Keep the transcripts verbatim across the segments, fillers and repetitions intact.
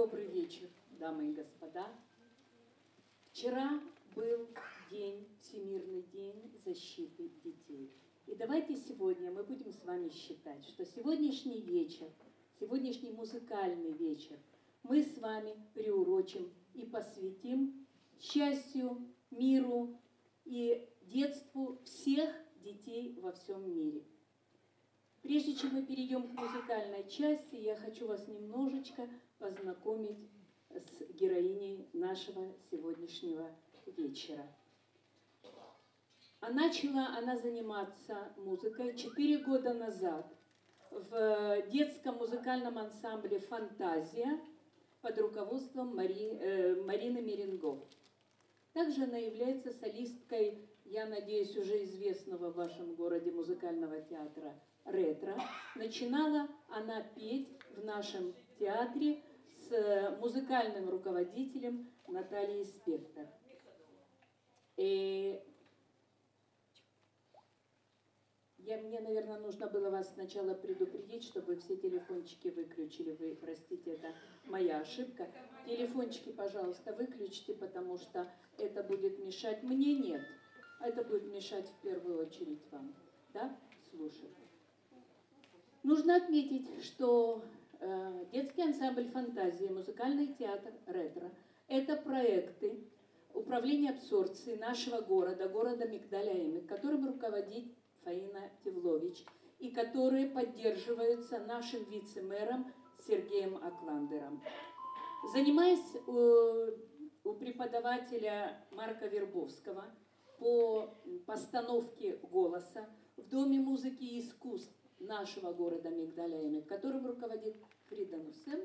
Добрый вечер, дамы и господа. Вчера был день, Всемирный день защиты детей. И давайте сегодня мы будем с вами считать, что сегодняшний вечер, сегодняшний музыкальный вечер мы с вами приурочим и посвятим счастью, миру и детству всех детей во всем мире. Прежде чем мы перейдем к музыкальной части, я хочу вас немножечко познакомить с героиней нашего сегодняшнего вечера. А начала она заниматься музыкой четыре года назад в детском музыкальном ансамбле «Фантазия» под руководством Мари, э, Марины Меренгов. Также она является солисткой, я надеюсь, уже известного в вашем городе музыкального театра «Ретро». Начинала она петь в нашем театре с музыкальным руководителем Натальей Спектор. И я, мне, наверное, нужно было вас сначала предупредить, чтобы все телефончики выключили. Вы, простите, это моя ошибка. Телефончики, пожалуйста, выключите, потому что это будет мешать. Мне нет. Это будет мешать в первую очередь вам. Да? Слушай. Нужно отметить, что э, детский ансамбль «Фантазия», музыкальный театр «Ретро» – это проекты управления абсорбцией нашего города, города Мигдаль-Аэмек, которым руководит Фаина Тевлович, и которые поддерживаются нашим вице-мэром Сергеем Акландером. Занимаясь у, у преподавателя Марка Вербовского по постановке голоса в Доме музыки и искусств нашего города Мигдаль-Аэмек, которым руководит Фрида Нусем,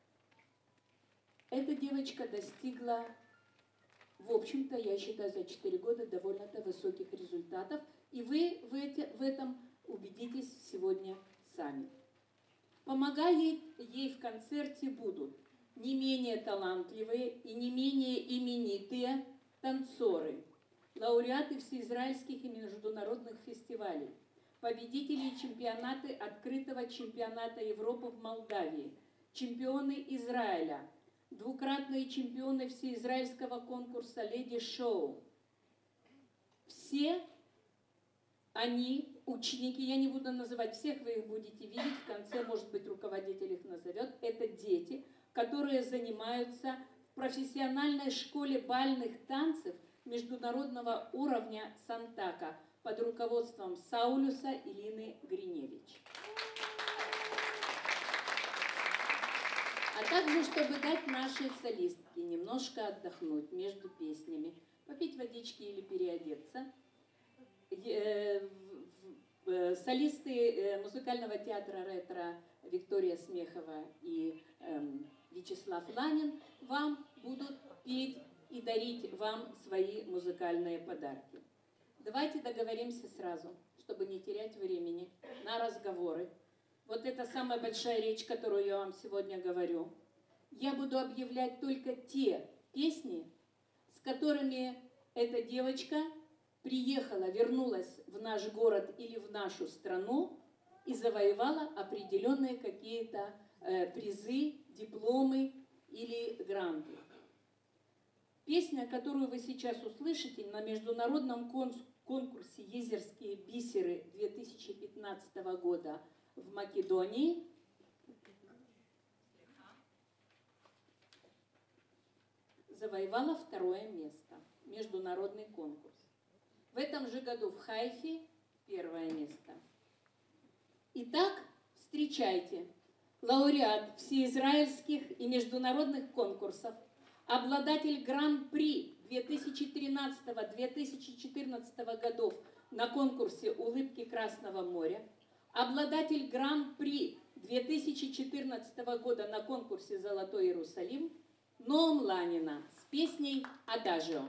эта девочка достигла, в общем-то, я считаю, за четыре года довольно-то высоких результатов, и вы в, эти, в этом убедитесь сегодня сами. Помогая ей в концерте будут не менее талантливые и не менее именитые танцоры, лауреаты всеизраильских и международных фестивалей, победители чемпионата, открытого чемпионата Европы в Молдавии, чемпионы Израиля, двукратные чемпионы всеизраильского конкурса «Леди Шоу». Все они ученики, я не буду называть всех, вы их будете видеть, в конце, может быть, руководитель их назовет. Это дети, которые занимаются в профессиональной школе бальных танцев международного уровня Сантака под руководством Саулюса Илины Гриневич. А также, чтобы дать нашей солистке немножко отдохнуть между песнями, попить водички или переодеться, солисты музыкального театра «Ретро» Виктория Смехова и Вячеслав Ланин вам будут петь и дарить вам свои музыкальные подарки. Давайте договоримся сразу, чтобы не терять времени на разговоры. Вот это самая большая речь, которую я вам сегодня говорю. Я буду объявлять только те песни, с которыми эта девочка приехала, вернулась в наш город или в нашу страну и завоевала определенные какие-то э, призы, дипломы или гранты. Песня, которую вы сейчас услышите на международном конкурсе «Езерские бисеры» две тысячи пятнадцатого года в Македонии, завоевала второе место, международный конкурс. В этом же году в Хайфе первое место. Итак, встречайте, лауреат всеизраильских и международных конкурсов, обладатель Гран-при две тысячи тринадцатого — две тысячи четырнадцатого годов на конкурсе «Улыбки Красного моря», обладатель Гран-при две тысячи четырнадцатого года на конкурсе «Золотой Иерусалим» Ноам Ланина с песней «Адажио».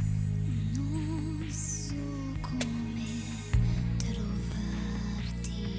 Non so come trovarti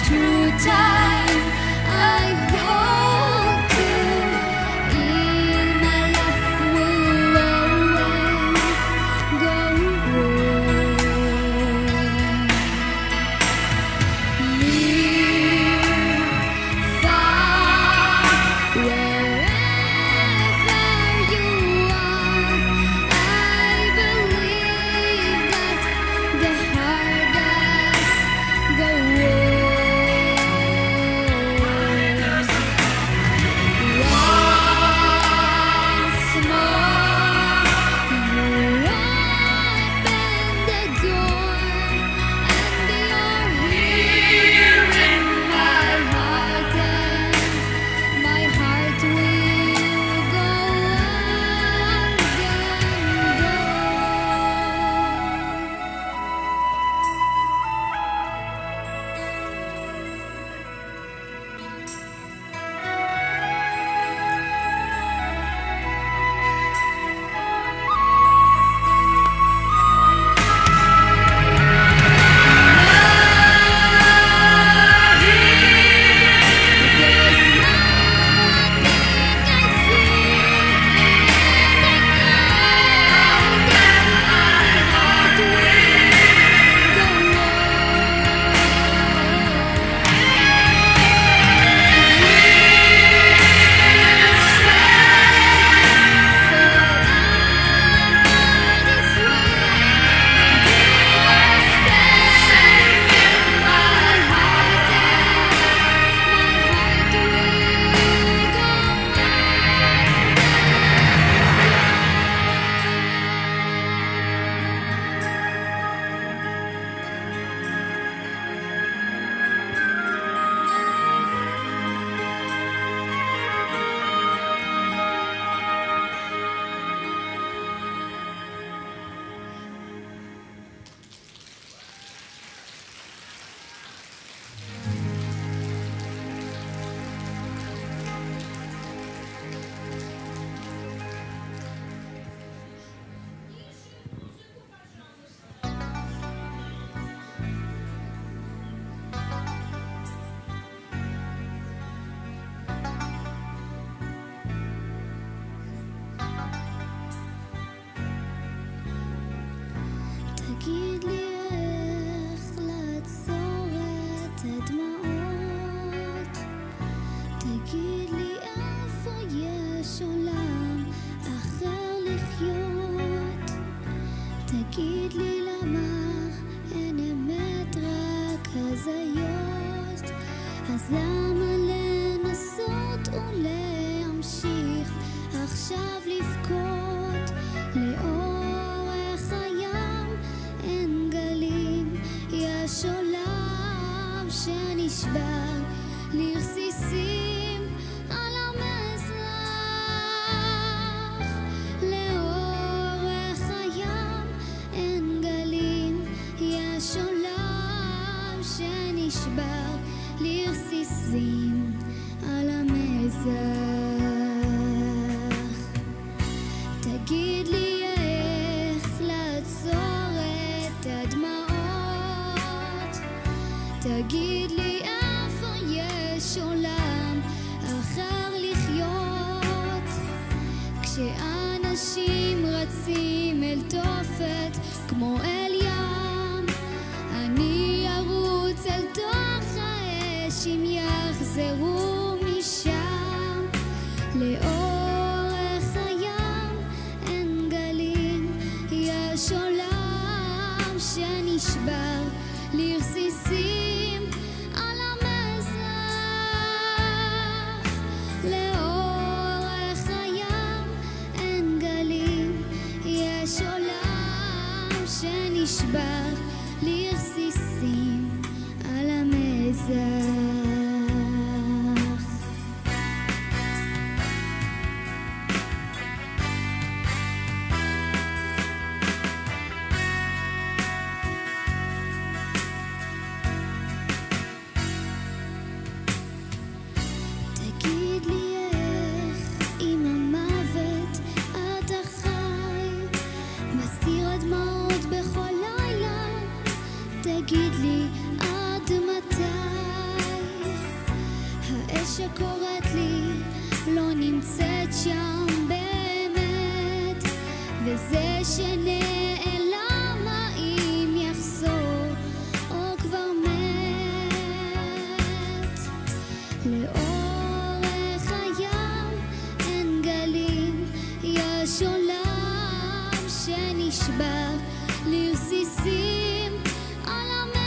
through time. I hope to in my life will always go on. Near, far, wherever you are, I believe that the hardest go once more. You open the door, and you're here in my heart, and my heart will go on and on. תגיד לי איך לעצור את הדמעות, תגיד לי איפה יש עולם אחר לחיות, תגיד לי למה אין אמת רק הזיות, אז למה לנסות ולהמשיך עכשיו לבכות? לאורך הים אין גלים, יש עולם שנשבר לרסיסים על המזרח. לאורך הים אין גלים, יש עולם שנשבר לרסיסים על המזרח. תגיד לי איך לעצור את הדמעות, תגיד לי איפה יש עולם אחר לחיות, כשאנשים רצים אל תופת כמו אל ים, אני ארוץ אל תוך האש אם יחזרו משם. לאורך הים אין גלים, יש עולם שנשבר לרסיסים על המזרח. לאורך הים אין גלים, יש עולם שנשבר לרסיסים על המזרח. תגיד לי איך עם המוות אתה חי, מסתיר הדמעות בכל לילה, תגיד לי עד מתי? שקוראת לי לא נמצאת שם באמת, וזה שנעלם האם יחזור או כבר מת. לאורך הים אין גלים, יש עולם שנשבר לרסיסים על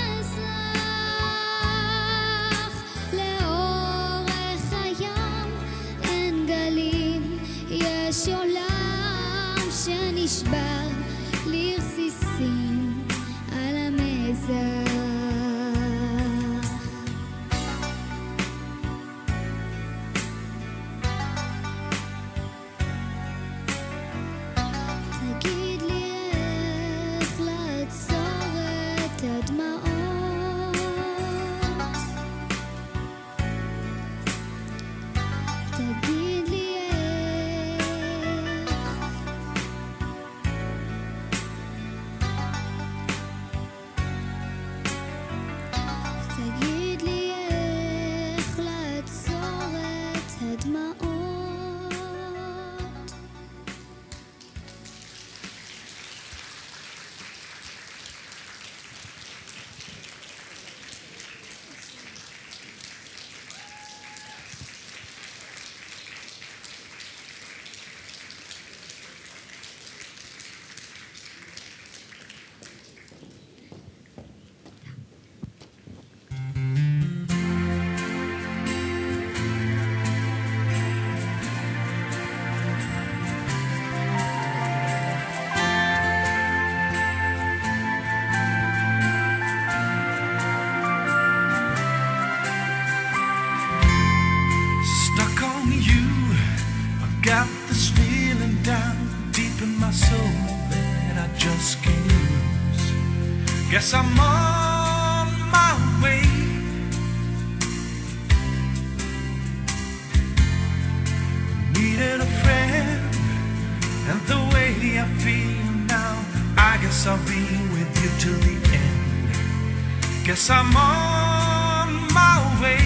המזרח. לאורך הים אין גלים, יש עולם שנשבר לרסיסים על המזרח. תגיד לי איך לעצור את הדמעות, תגיד לי איך, תגיד לי איך לעצור את הדמעות. Stuck on you, I've got this feeling down deep in my soul that I just can't lose. Guess I'm on my way. Needed a friend, and the way I feel now, I guess I'll be with you till the end. Guess I'm on my way.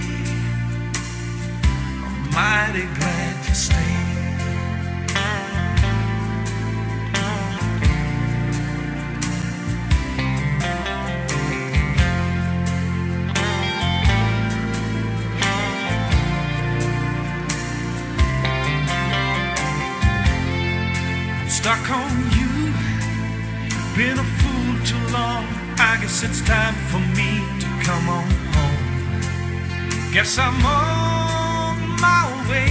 Mighty glad you stayed. I'm stuck on you, been a fool too long. I guess it's time for me to come on home. Guess I'm on my way.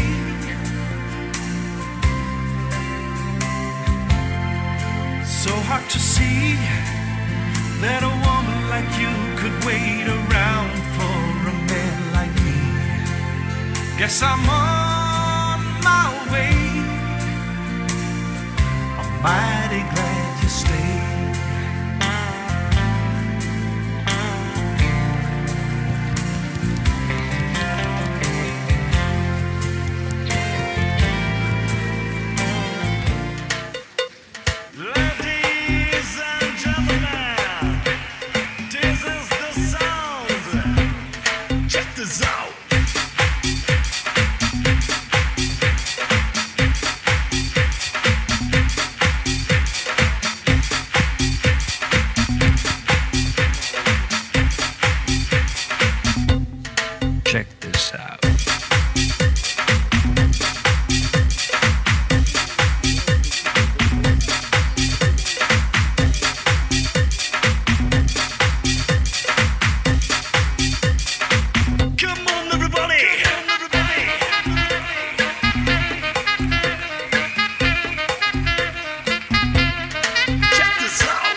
So hard to see that a woman like you could wait around for a man like me. Guess I'm on my way. I'm mighty glad you stayed. Ladies and gentlemen, this is the sound. Check this out. Check this out. Come on, everybody. Check this out.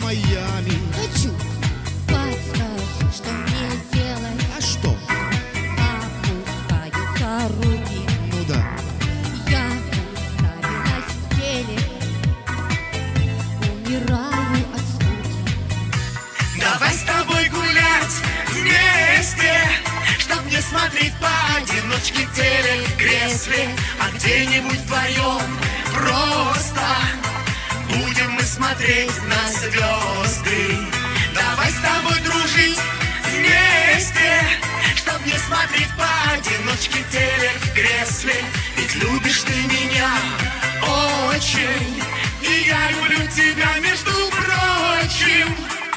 Майами. Хочу, подскажи, что мне делать? А что? Опускаются руки, Ну да. я уставилась в теле, умираю от скуки. Давай с тобой гулять вместе, чтоб не смотреть поодиночке телек в кресле, а где-нибудь вдвоем просто будем мы смотреть на звезды. Давай с тобой дружить вместе, чтоб не смотреть поодиночке телек в кресле, ведь любишь ты меня очень, и я люблю тебя, между прочим.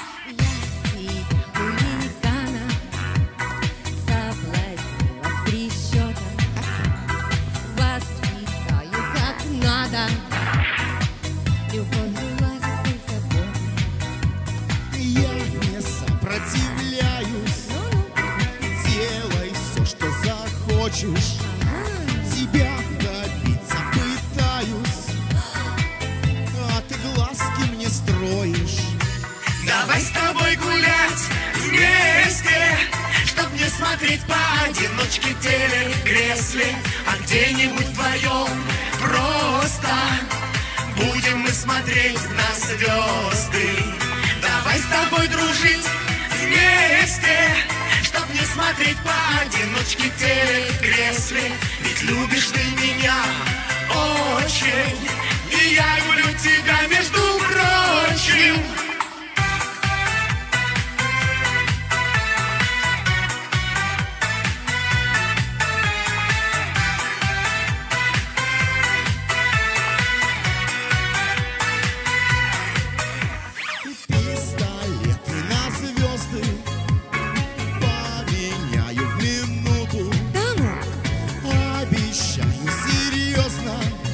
Хулигана соблазнила в три счета, воспитаю как надо, любовь лаской заботой. Я не сопротивляюсь. Делай все, что захочешь. Тебя добиться пытаюсь, а ты глазки мне строишь. Давай с тобой гулять вместе, чтоб не смотреть поодиночке телек в кресле, а где-нибудь вдвоем просто будем мы смотреть на звезды. Давай с тобой дружить вместе, чтоб не смотреть поодиночке телек в кресле, ведь любишь ты меня очень, и я люблю тебя, между прочим. Пистолеты на звезды поменяю в минуту. Да ну, Обещаю серьезно,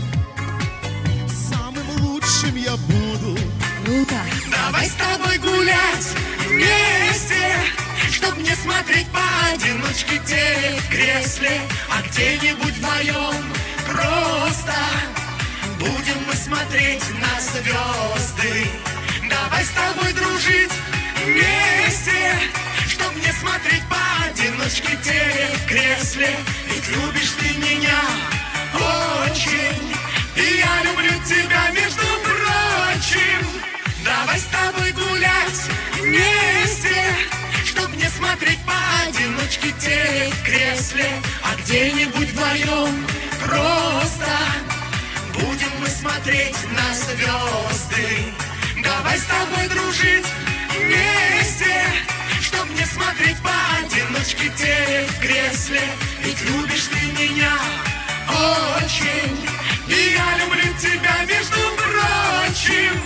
самым лучшим я буду. круто. Давай с тобой гулять вместе, чтоб не смотреть поодиночке телек в кресле, а где-нибудь вдвоем просто будем мы смотреть на звезды. Давай с тобой дружить вместе, чтоб не смотреть поодиночке телек в кресле, ведь любишь ты меня очень, и я люблю тебя, между прочим. Давай с тобой гулять вместе, чтоб не смотреть поодиночке телек в кресле, а где-нибудь вдвоем просто будем мы смотреть на звезды. Давай с тобой дружить вместе, чтоб не смотреть поодиночке телек в кресле, ведь любишь ты меня очень, и я люблю тебя, между прочим.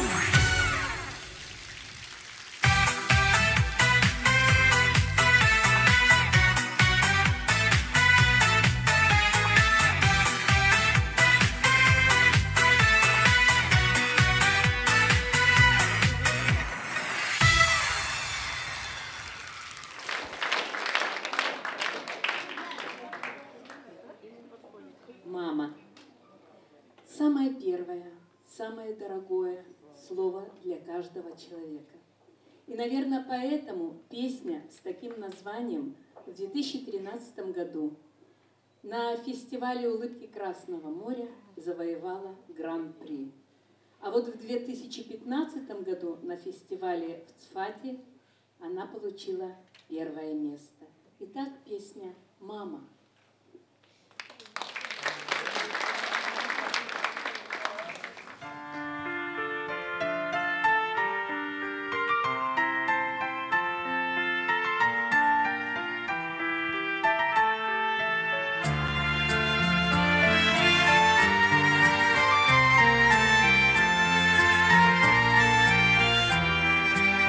Мама. Самое первое, самое дорогое слово для каждого человека. И, наверное, поэтому песня с таким названием в две тысячи тринадцатом году на фестивале «Улыбки Красного моря» завоевала гран-при. А вот в две тысячи пятнадцатом году на фестивале в Цфате она получила первое место. Итак, песня «Мама».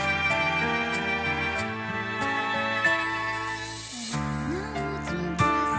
Утром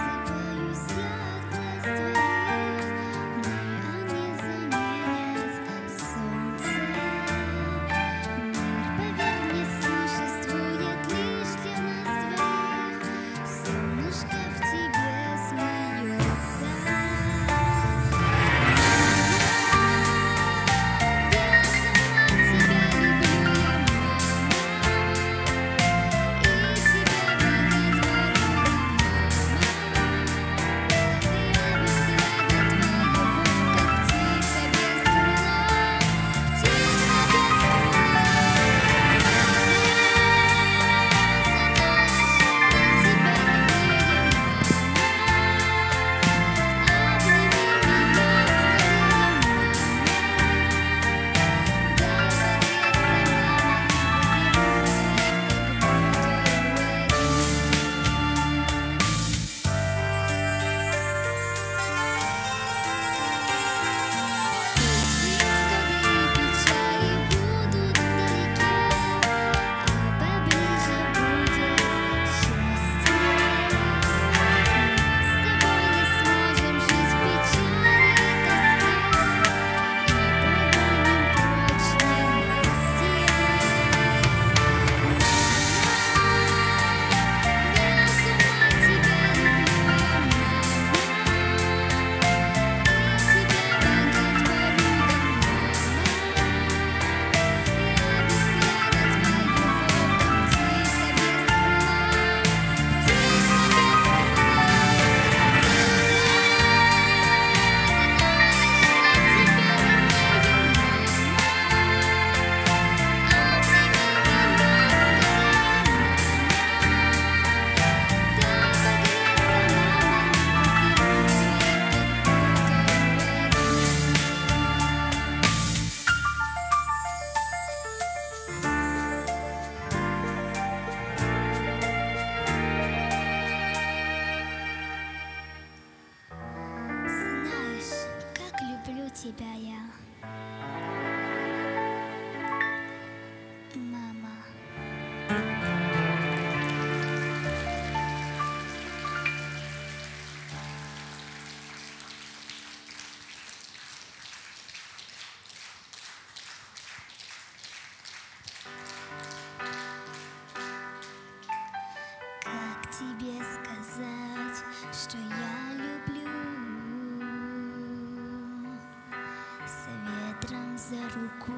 руку,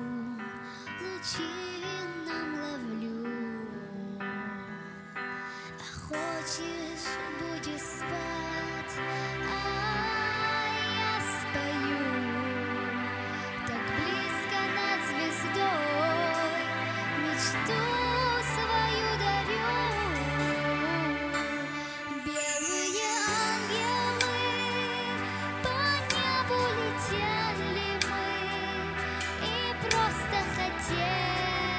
лучинам ловлю. А хочешь, будешь спать, а я спою. Так близко над звездой мечту свою дарю. Белые ангелы, по небу летели мы и просто хотели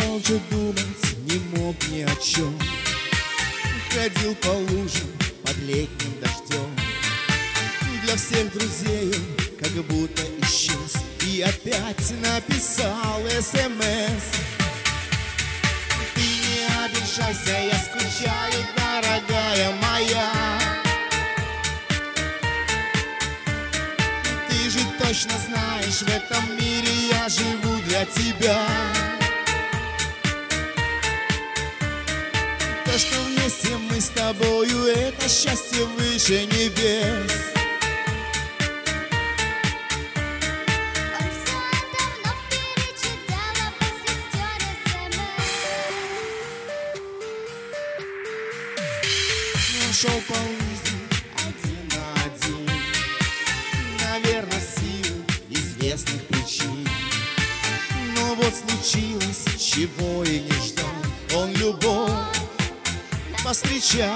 устал же думать, не мог ни о чем. Ходил по лужам под летним дождем. Для всех друзей он как будто исчез. И опять написал СМС. Ты не обижайся, я скучаю, дорогая моя. Ты же точно знаешь, в этом мире я живу для тебя. То, что вместе мы с тобою, это счастье выше небес. Он все давно перечитала после стер СМС. Он шел по жизни один на один. Наверное, в силу известных причин. Но вот случилось, чего и не ждал. Он любовь повстречал.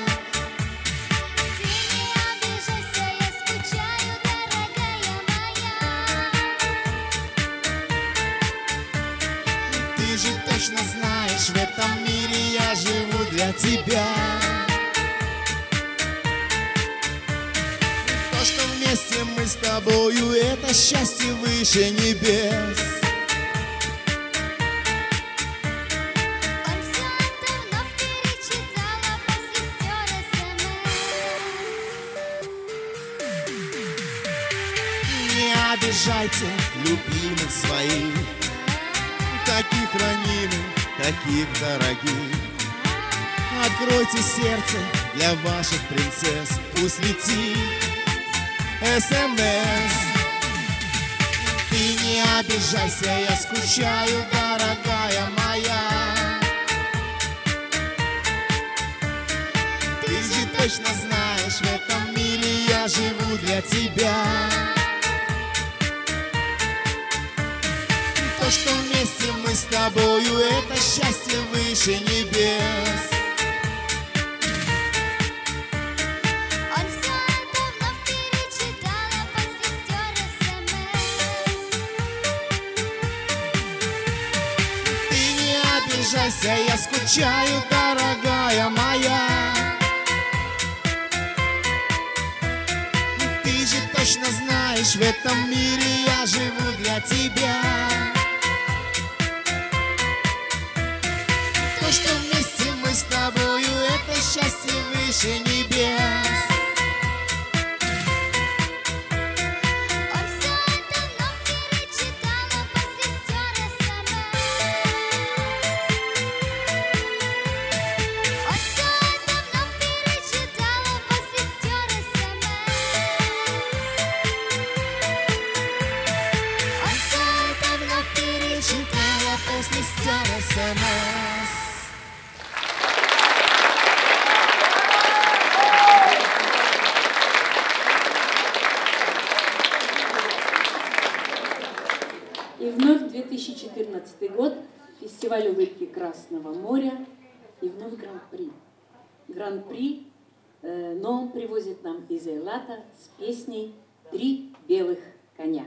Ты не обижайся, я скучаю, дорогая моя. Ты же точно знаешь, в этом мире я живу для тебя. То, что вместе мы с тобою, это счастье выше небес. Он все давно перечитала после стер СМС. Не обижайте любимых своих, таких ранимых, таких дорогих. Откройте сердце для ваших принцесс, пусть летит СМС. Ты не обижайся, я скучаю, дорогая моя. Ты же точно знаешь, в этом мире я живу для тебя. То, что вместе мы с тобою, это счастье выше небес. Он все давно перечитала после стер СМС. Ты не обижайся, я скучаю, дорогая моя. Ты же точно знаешь, в этом мире я живу для тебя. То, что вместе мы с тобою, это счастье выше небес. Он все давно перечитала после стер СМС. Он все давно перечитала после стер СМС. Он все давно перечитала после стер СМС. И вновь две тысячи четырнадцатый год, фестиваль улыбки Красного моря, и вновь Гран-при. Гран-при, э, но он привозит нам из Эйлата с песней «Три белых коня».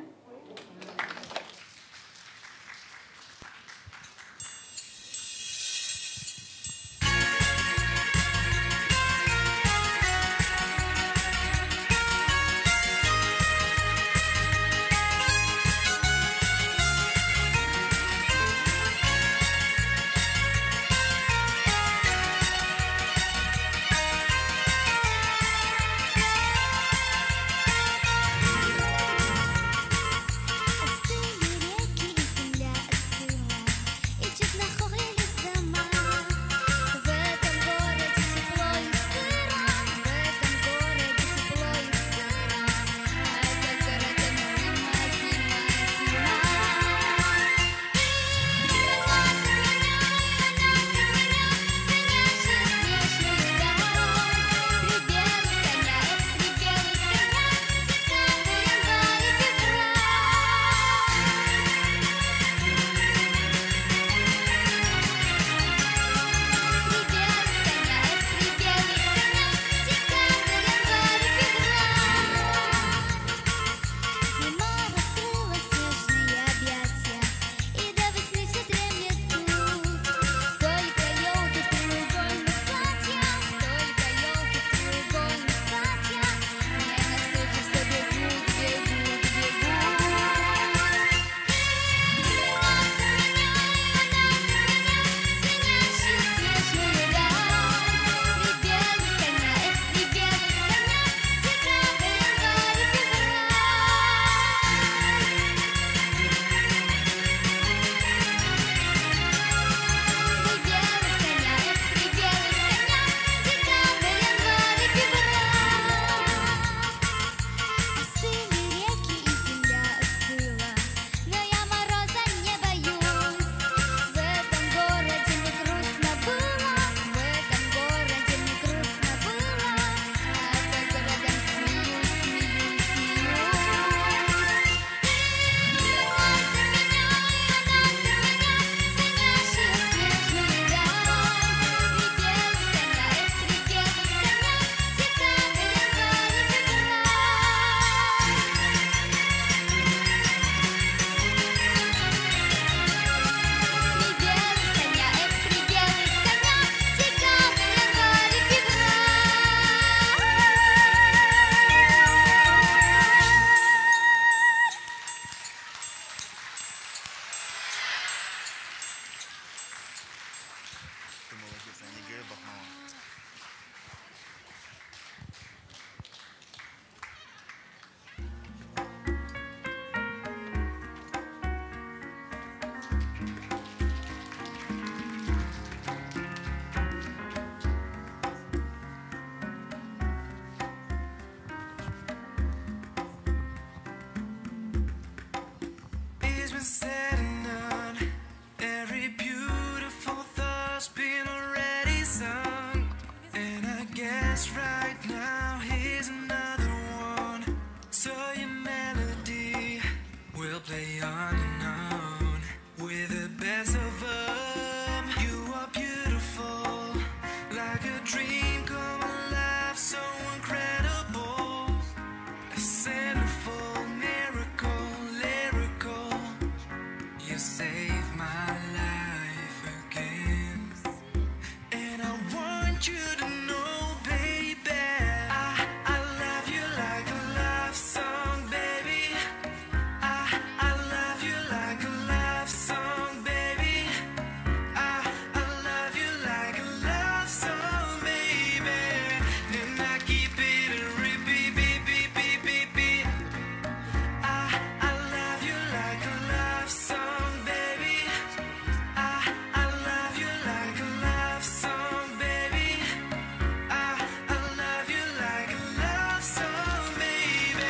is said and done, every beautiful thought's been already sung. And I guess right now here's another one. So your melody will play on and on with the best of them. You are beautiful, like a dream come alive, so incredible. A centerfold miracle, lyrical. You saved my life again. And I want you to know, baby, I, I love you like a love song, baby. I, I love you like a love song, baby. I, I love you like a love song, baby. And I keep it a repeat, beat, beat, beat, beat, beat. I, I love you like a love song, baby. I, I love you like a love song, baby. I, I love you like a love song, baby.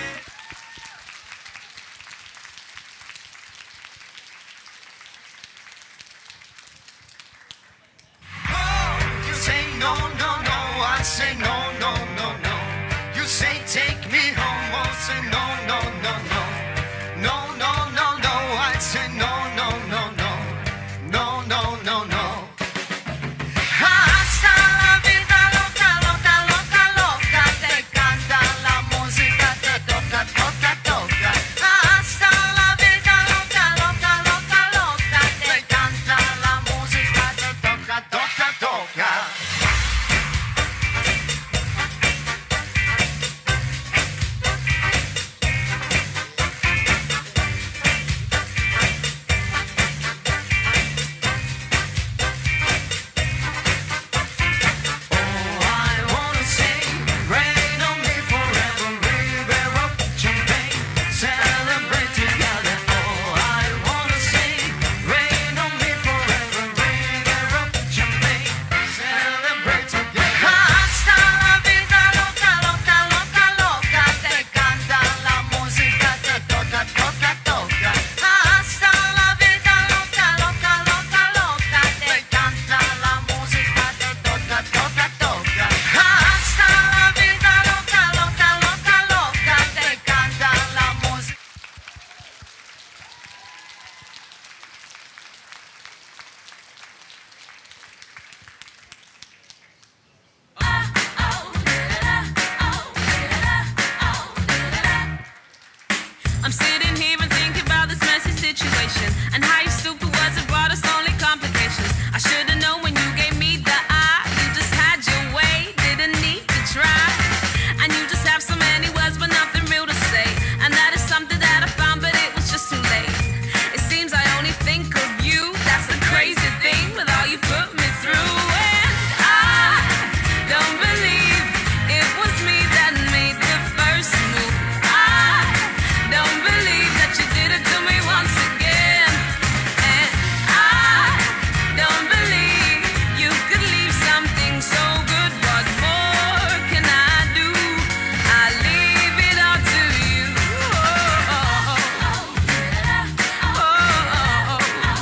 Oh, you say no, no, no, I say no, no, no, no. You say take me home, I say no, no, no, no. No, no, no, no, I say no, no, no, no. No, no, no, no. Hasta la vida loca, loca, loca, loca. Te canta la música, te toca, toca, toca. Hasta la vida loca, loca, loca, loca. Te canta la música, te toca, toca, toca. I'm sitting here and thinking about this messy situation and how you stupid was and brought us only complications. I should've known when you gave me the eye. You just had your way, didn't need to try. And you just have so many words but nothing real to say. And that is something that I found, but it was just too late. It seems I only think of you. That's the crazy thing with all you put me through. And I don't believe it was me that made the first move. I don't believe that you did it to me once again. And I don't believe you could leave something so good. What more can I do? I leave it all to you. Oh, oh, oh,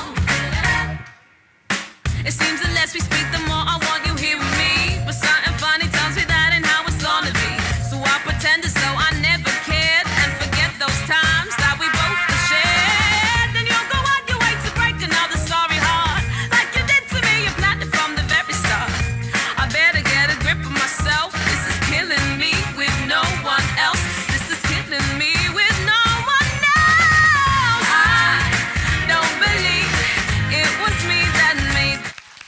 oh. It seems the less we speak, the more I want you here with me. But something funny tells me that ain't how it's gonna be. So I pretend as though I never cared and forget those times that we both shared. Then you'll go on your way to break another sorry heart, like you did to me. You planned it from the very start. I better get a grip of myself. This is killing me with no one else. This is killing me with no one else. I don't believe it was me that made.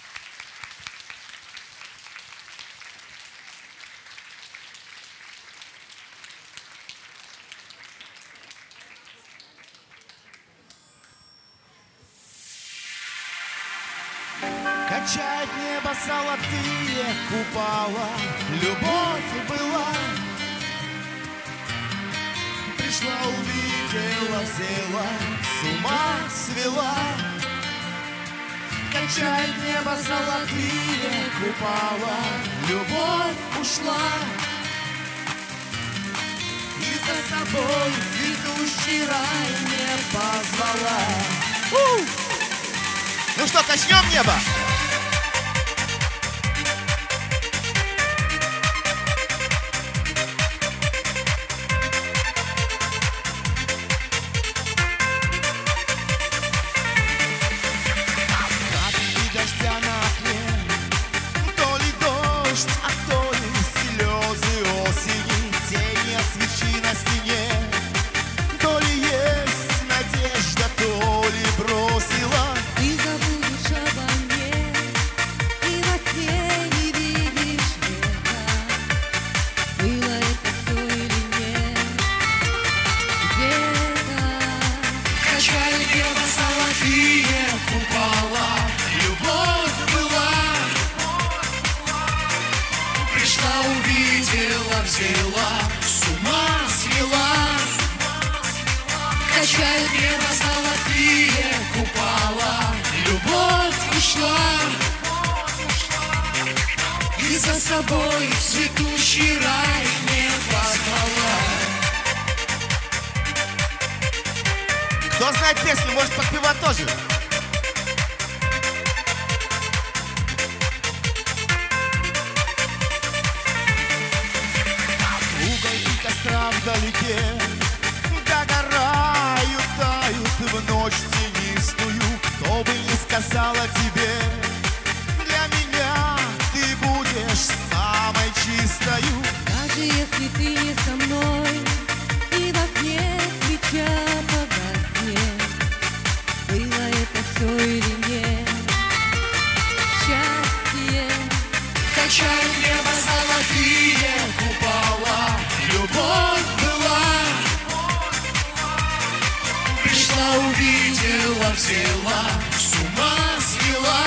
Качает небо золотые купола, любовь была. Пришла, увидела, взяла, с ума свела. Качает небо золотые купола, любовь ушла. И за собой цветущий рай не позвала. Ну что, качнем небо? Капли дождя на окне, то ли дождь, а то ли слезы осени, тени от свечи на стене, то ли есть надежда, то ли бросила. Ты забудешь обо мне, и во сне не видишь лета. Было это все или нет? Где-то Качает небо золотые купола. Любовь была, пришла, увидела, взяла, с ума свела. Качает небо золотые купола. Любовь ушла, и за собой в цветущий рай не позвала. Кто знает песню, может подпевать тоже. Угольки костра вдалеке догорают, тают в ночь тенистую. Кто бы ни сказал о тебе, для меня ты будешь самой чистою. даже если ты не со мной, и в окне свеча погаснет. Было это все или нет? Счастье. Качают небо золотые купола. Любовь была, пришла, увидела, взяла, с ума свела.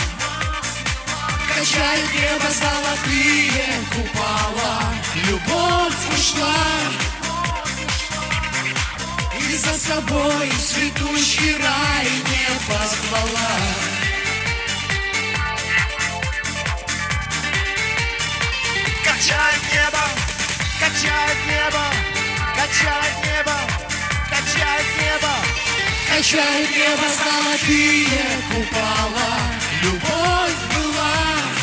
Качают небо золотые купола. Любовь ушла, и за собой в цветущий рай не позвала. Качает небо, качает небо, качает небо, качает небо. Качает небо золотые купола. Любовь была,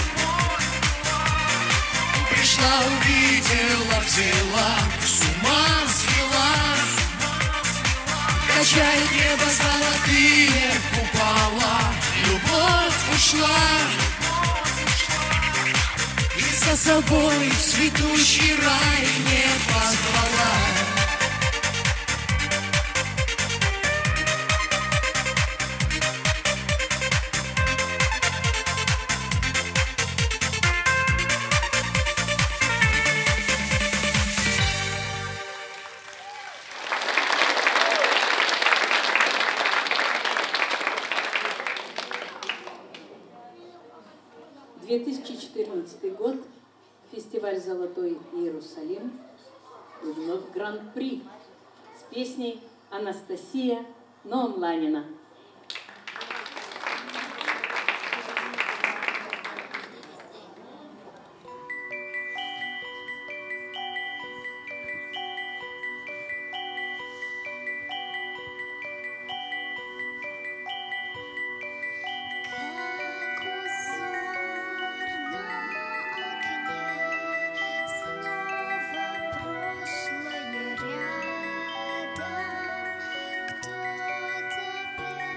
пришла, увидела, взяла, с ума свела. Качает небо золотые купола. Любовь ушла, и за собой в цветущий рай не позвала. две тысячи четырнадцатый год, фестиваль «Золотой Иерусалим», и вновь гран-при с песней «Анастасия Ноонланина». Как узор на окне, снова прошлое рядом. Кто-то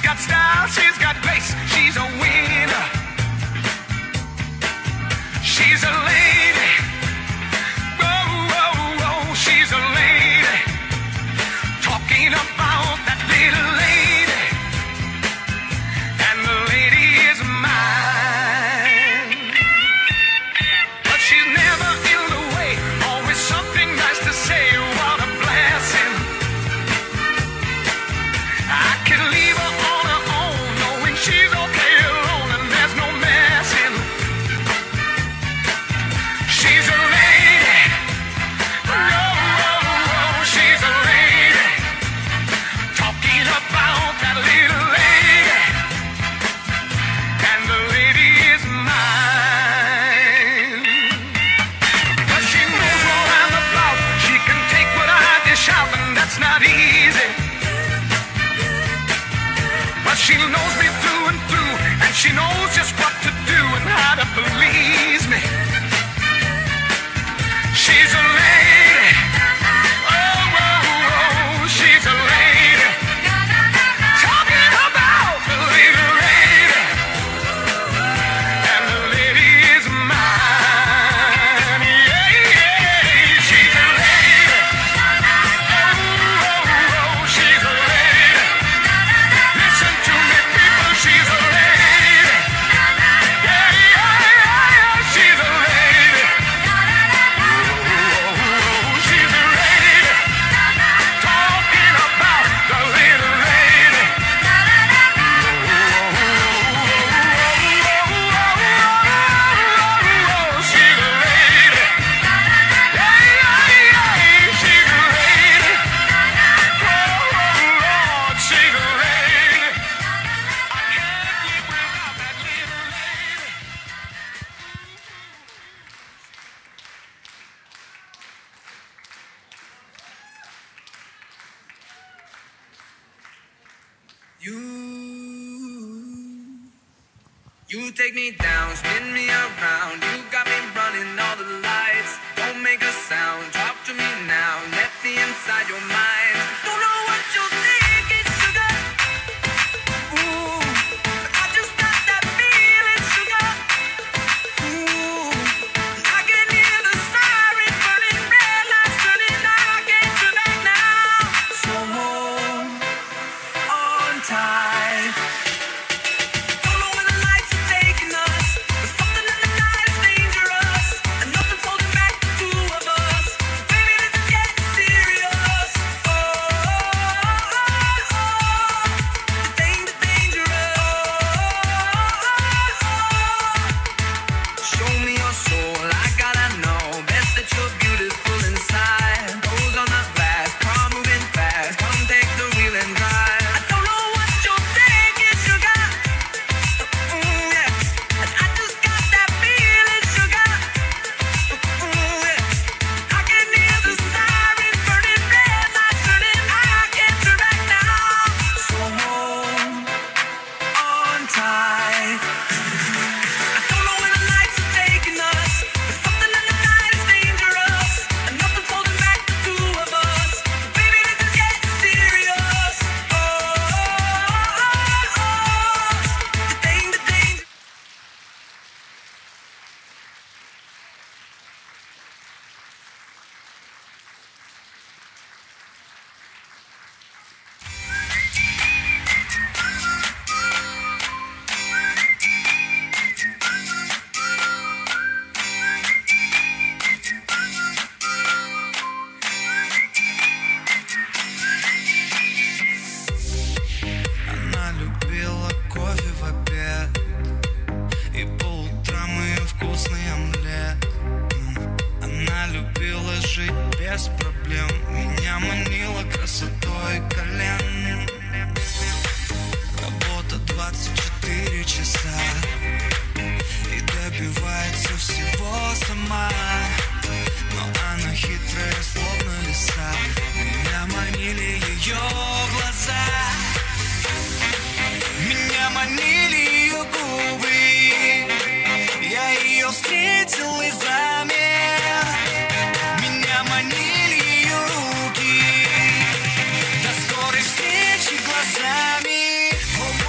got style, she's got grace, she's a winner. She's a lady. Whoa, whoa, whoa, she's a lady. Talking about that little lady. And the lady is mine. But she's never in the way, always something nice to say. What a blessing. I can leave her on her own, knowing she's okay alone and there's no messing. She's a lady. Whoa, whoa, whoa, she's a lady. Talking about that little lady. And the lady is mine. But she knows more than the blow. She can take what I dish out, and that's not easy. But she knows me through and through, and she knows just what to do and how to please me. She's a lady. Oh, oh, oh, she's a lady. Talking about the little lady. And the lady is mine. Yeah, yeah, she's a lady. Oh, oh, oh, she's a lady. Listen to me, people, she's a lady. Yeah, yeah, yeah, yeah, she's a lady. She's a lady. Talking about the little lady. She's a lady. Yeah, yeah, yeah, she's a lady. Oh, Lord, she's a lady. I can't live without that little lady. You, you take me down, spin me around. You got me running all the lights. Don't make a sound. Talk to me now. Let me inside your mind. Don't know what you're thinking, sugar. Ooh, but I just got that feeling, sugar. Ooh, I can hear the sirens burning, red lights turning. I can't turn back now. So hold on tight. Don't know where the lights are taking us, but something in the night is dangerous, and nothing's holding back the two of us. Baby, this is getting serious. Oh, oh, oh, oh. The danger, dangerous. Oh, oh, oh. Show me your soul, I gotta know. Best that you're beautiful inside. Goes on the glass, car moving fast. Come take the wheel and drive. I don't know what you're thinking, sugar. Ooh, yeah. And I just got that feeling, sugar. Ooh, yeah. I can hear the sirens burning, red lights turning. I can't turn back now. So hold on tight. I don't know where the lights are taking us, but something in the night is dangerous, and nothing's holding back the two of us. Baby, this is getting serious. Oh, oh, oh, oh. The danger, danger. Она любила кофе в обед и по утрам ее вкусный омлет. М. Она любила жить без проблем, меня манила красотой колен. Работа двадцать четыре часа и добивается всего сама. Но она хитрая, словно лиса. Меня манили ее глаза. Меня манили ее губы. Я ее встретил и замер. Меня манили ее руки. До скорой встречи глазами.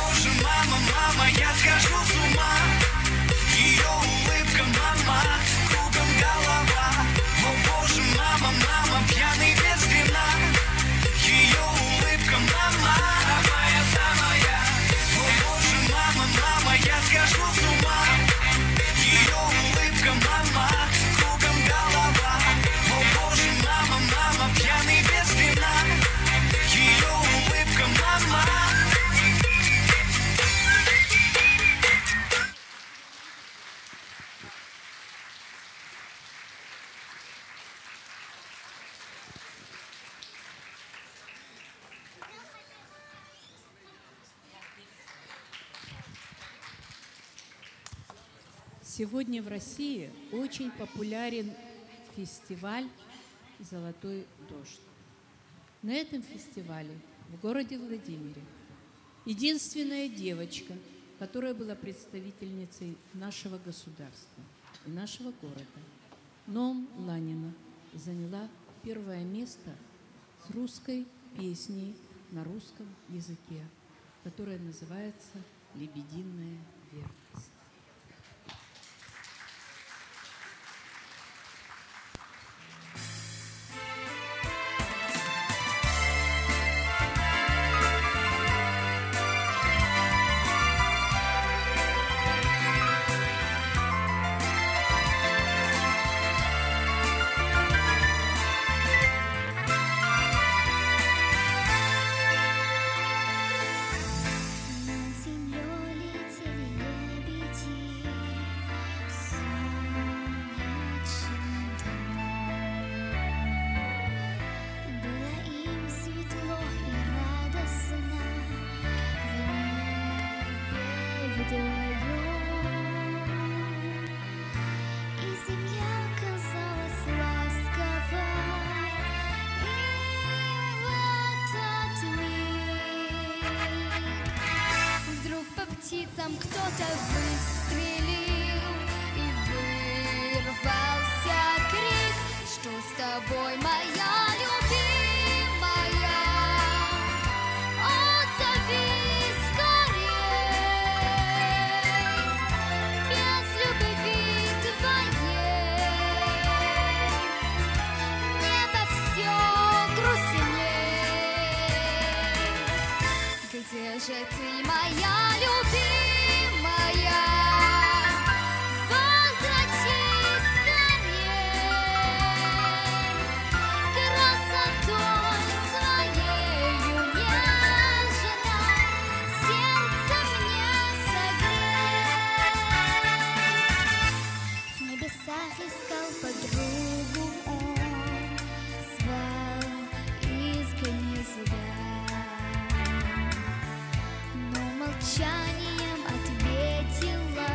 Сегодня в России очень популярен фестиваль «Золотой дождь». На этом фестивале в городе Владимире единственная девочка, которая была представительницей нашего государства и нашего города, Ном Ланина, заняла первое место с русской песней на русском языке, которая называется «Лебединая верность». Птицам кто-то выстрелил, и вырвался крик: что с тобой, моя любимая? Отзови скорей, без любви твоей небо все грустней. Где же ты, моя любимая? Возвратись скорей, красотой своею нежной сердце мне согрей. В небесах искал подругу он, звал искренне зовя, но молчанием ответила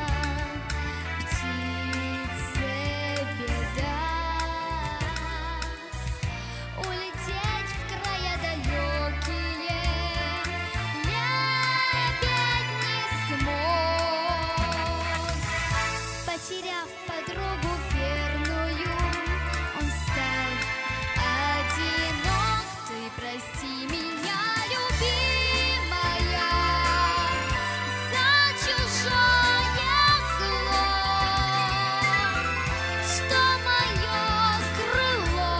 птице беда. Улететь в края далекие лебедь не смог. Потеряв подругу верную, он стал одинок. Ты прости меня, любимая, за чужое зло, что мое крыло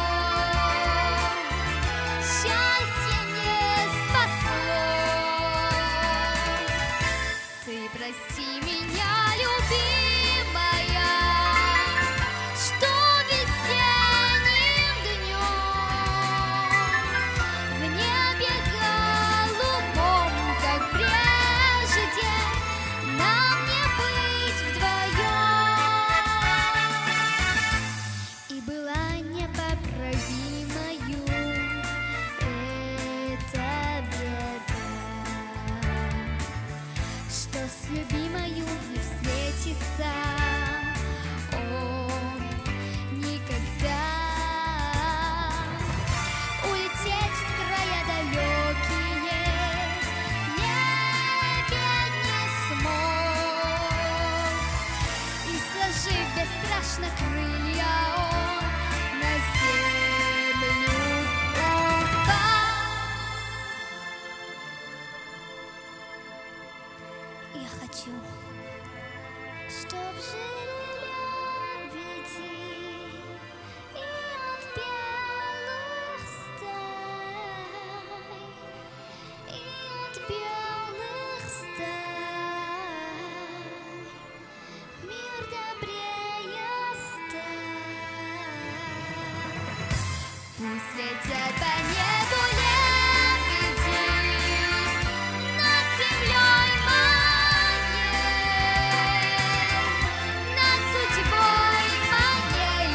счастье не спасло. Ты прости меня, любимая, что весенним днем в небе голубом, как прежде, нам не быть вдвоем. И была непоправимою эта беда, что с любимою не встретится он никогда. Улететь в края далекие лебедь не смог, и, сложив бесстрашно крылья, он на землю упал. Я хочу, чтоб жили лебеди и от белых стай, и от белых стай мир добрее стал. Пусть летят по небу лебеди над землей моей, над судьбой моей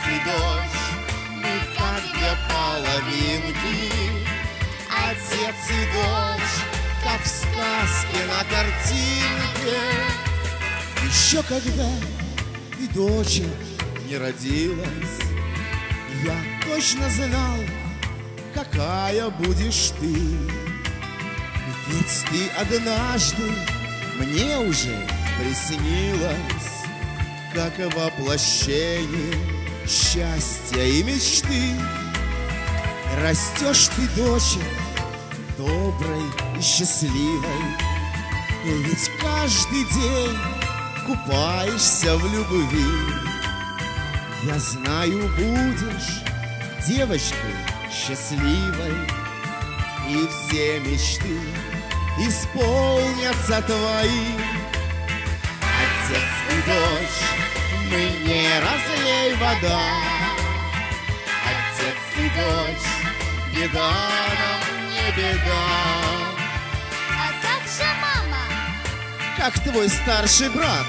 и дочь, мы как две половинки. Отец и дочь, как в сказке на картинке. Еще когда ты, дочь, не родилась, я точно знал, какая будешь ты. Ведь ты однажды мне уже приснилась, как воплощение счастья и мечты. Растешь ты, дочь, доброй и счастливой, ведь каждый день купаешься в любви. Я знаю, будешь девочкой счастливой, и все мечты исполнятся твои. Отец и дочь, мы не разлей вода. Отец и дочь, беда нам не беда. А как же мама? Как твой старший брат.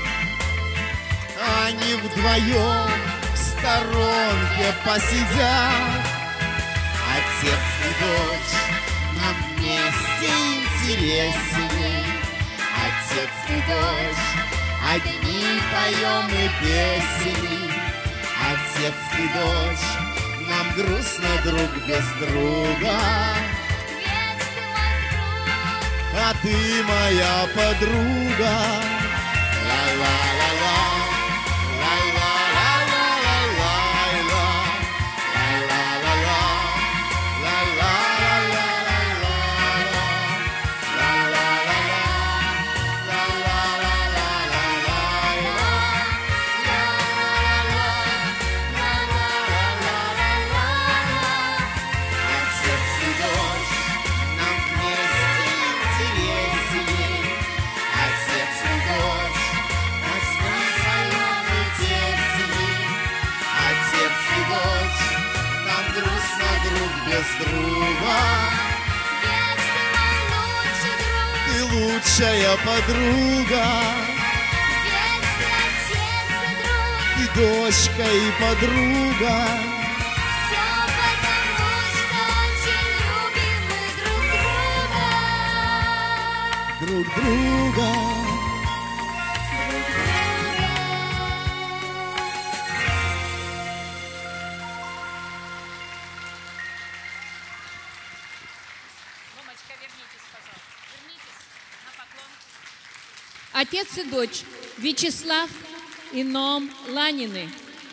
Они вдвоем в сторонке посидят. Отец и дочь, нам вместе интересней. Отец и дочь, одни поем и песни. Отец и дочь, нам грустно друг без друга. Ведь ты мой друг. А ты моя подруга. Ла-ла-ла-ла. Без друга. Ведь ты мой лучший друг. Ты лучшая подруга. Ведь ты отец и друг. Ты дочка и подруга. Все потому, что очень любим мы друг друга. Друг друга. Отец и дочь Вячеслав и Ном Ланины.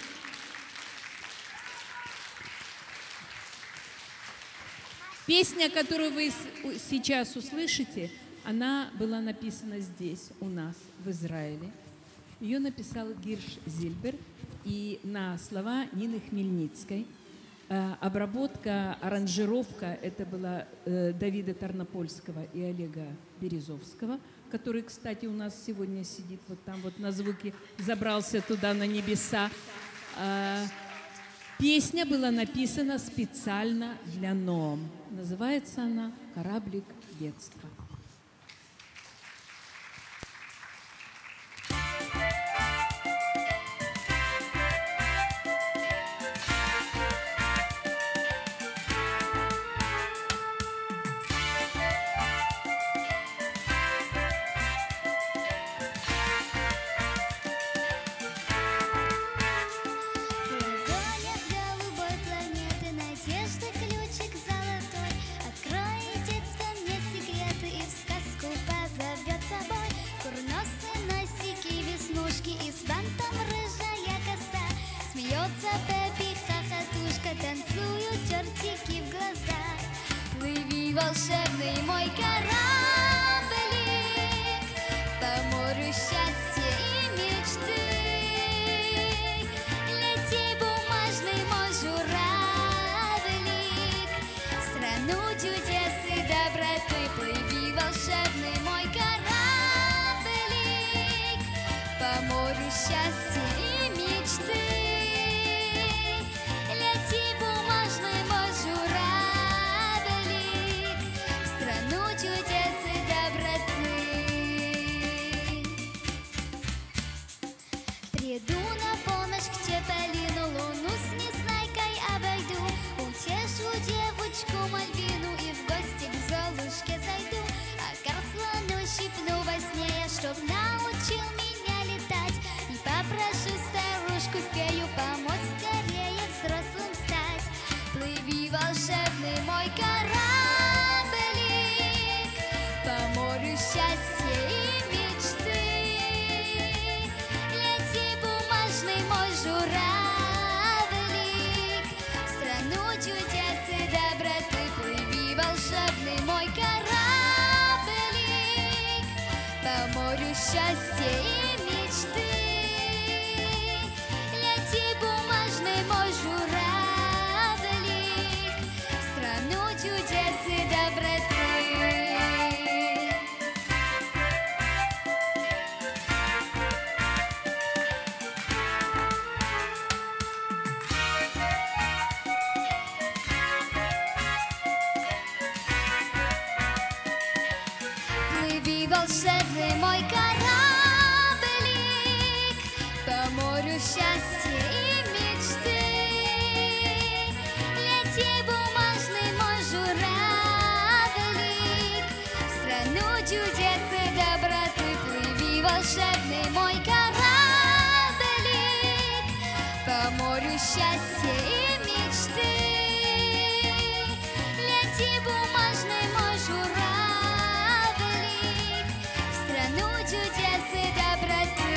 Песня, которую вы сейчас услышите, она была написана здесь, у нас, в Израиле. Ее написал Гирш Зильбер и на слова Нины Хмельницкой. Обработка, аранжировка это была Давида Тарнопольского и Олега Березовского, который, кстати, у нас сегодня сидит вот там вот на звуке, забрался туда на небеса. Песня была написана специально для Ноам. Называется она «Кораблик детства». Волшебный мой кораблик по морю счастья и мечты. Лети, бумажный мой журавлик, в страну чудес и доброты. Плыви, волшебный мой кораблик по морю счастья и мечты. Лети, бумажный мой журавлик, страну чудес счастья и мечты. Лети, бумажный мой журавлик, в страну чудес и доброты. Плыви, волшебный мой кораблик, по морю счастья и мечты. Лети, бумажный мой журавлик, в страну чудес и доброты. Плыви, волшебный мой кораблик, по морю счастья и мечты. Лети, бумажный мой журавлик, в страну чудес и доброты.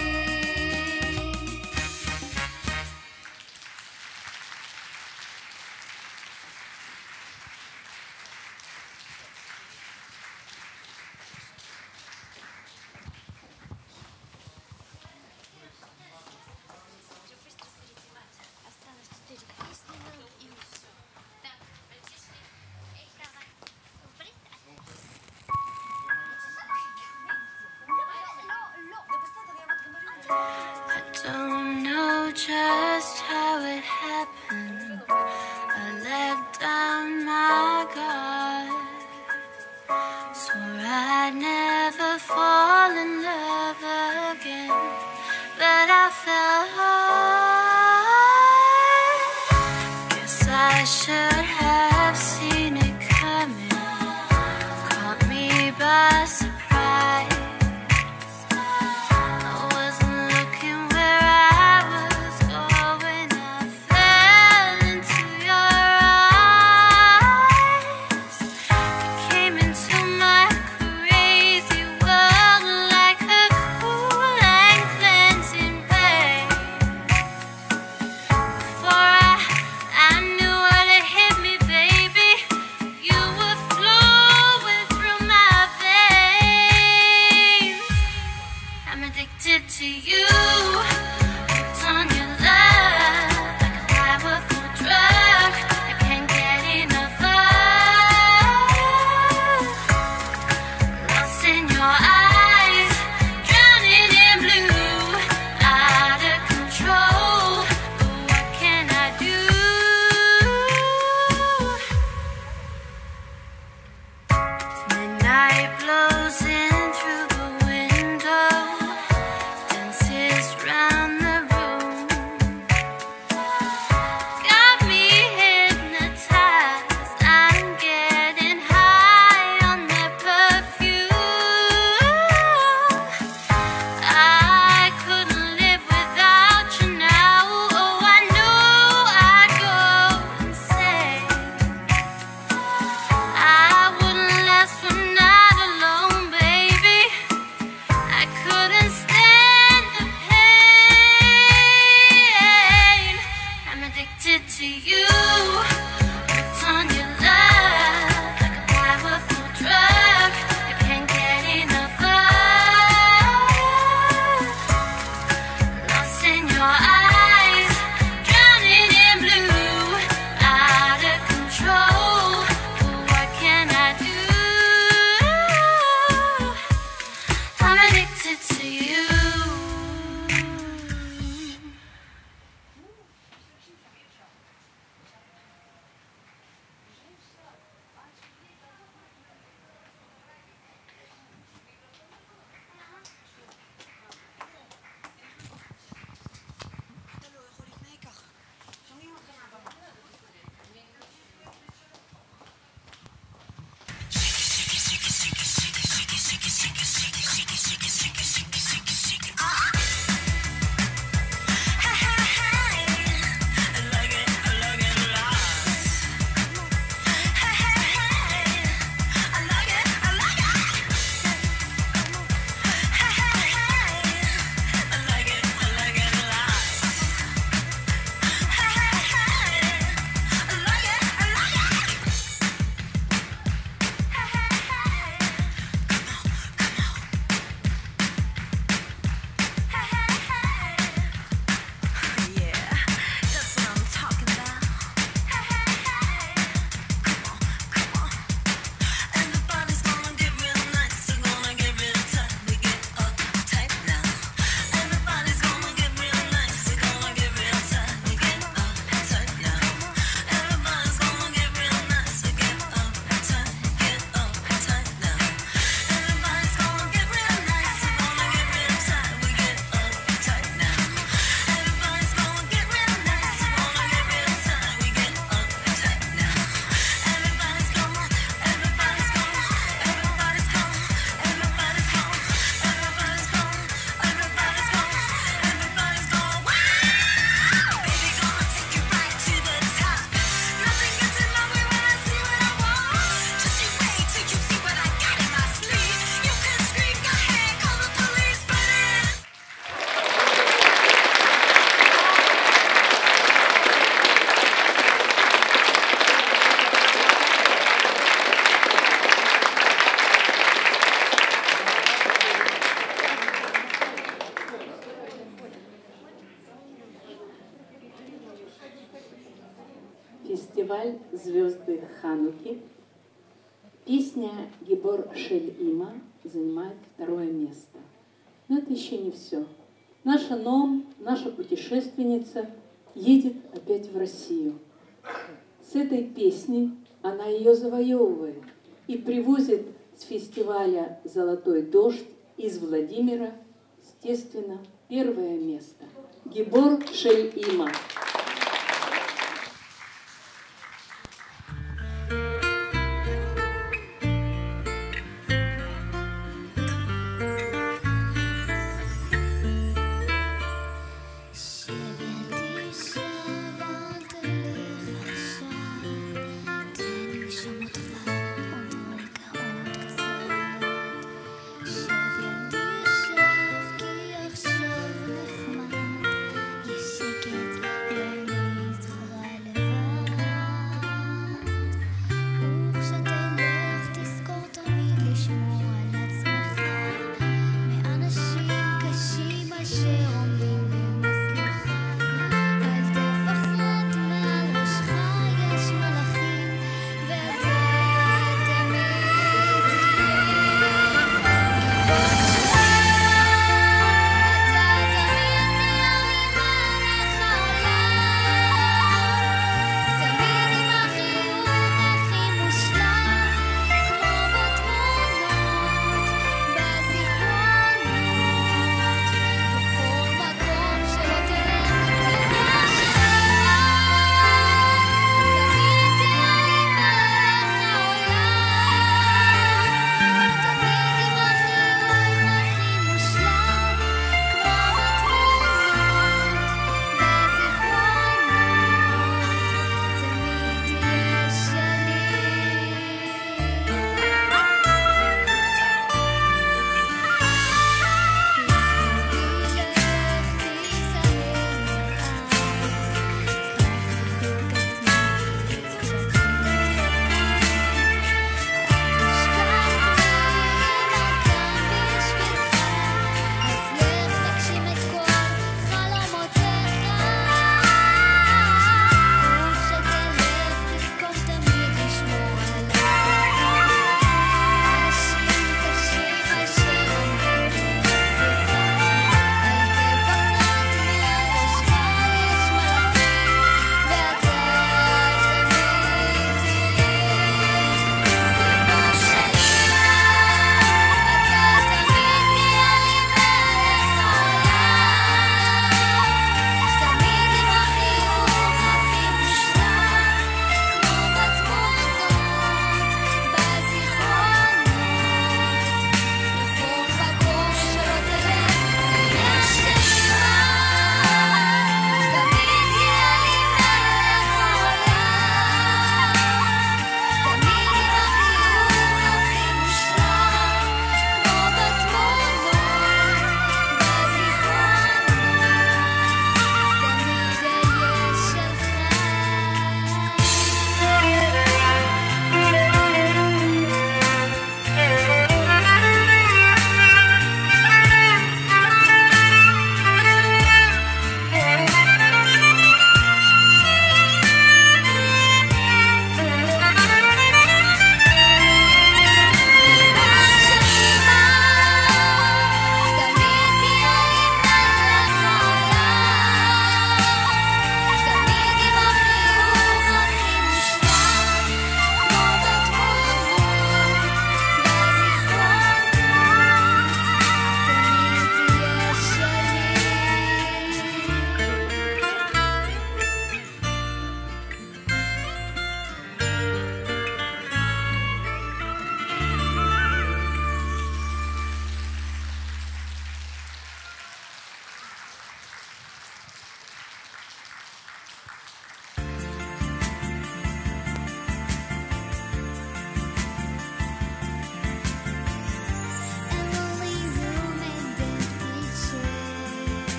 I don't know just how it happened. I let down my guard. Swore I'd never fall in love again, but I fell hard. Guess I should have seen it coming. Caught me by surprise. Cleansing rain. фестиваль «Звезды Хануки». Песня «Гибор Шель Има» занимает второе место. Но это еще не все. Наша Ном, наша путешественница, едет опять в Россию. С этой песней она ее завоевывает и привозит с фестиваля «Золотой дождь» из Владимира, естественно, первое место. Гибор Шель Има. שקט,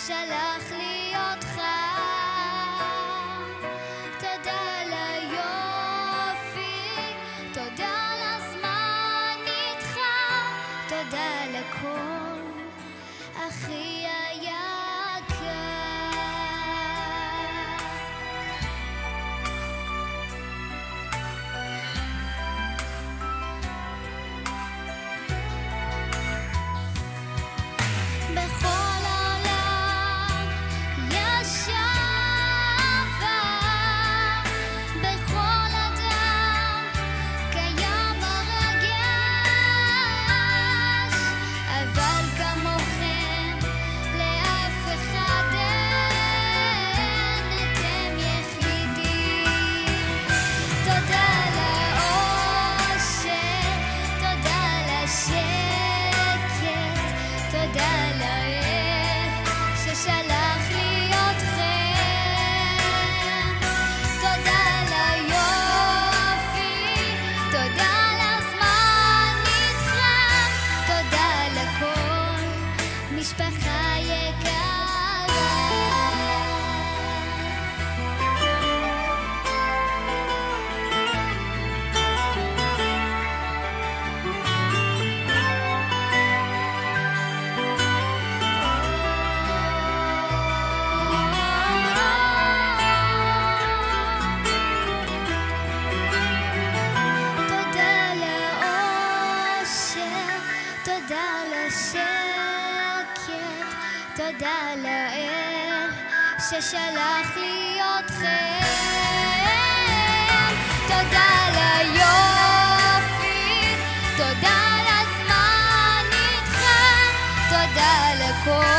ששלח לי אותך. תודה ליופי, תודה לזמן איתך, תודה לכל אחי היקר. בכל העולם יש אהבה, בכל אדם קיים הרגש, אבל כמוכם לאף אחד אין, אתם יחידים. תודה לאושר, תודה לשקט, תודה לאל ששלח לי אתכם. תודה ליופי, תודה לזמן איתכם, תודה לכל משפחה יקרה. תודה לאושר, תודה לשקט, תודה לאל ששלח לי אתכם. תודה ליופי, תודה לזמן איתכם, תודה לכל